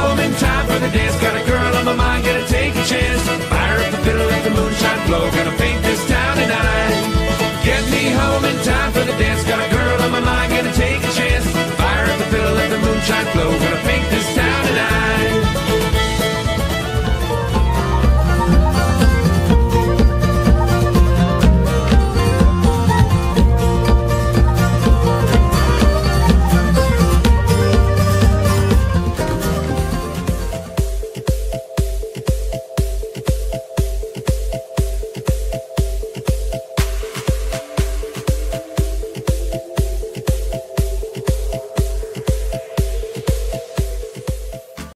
home in time for the dance. Got a girl on my mind, gotta take a chance.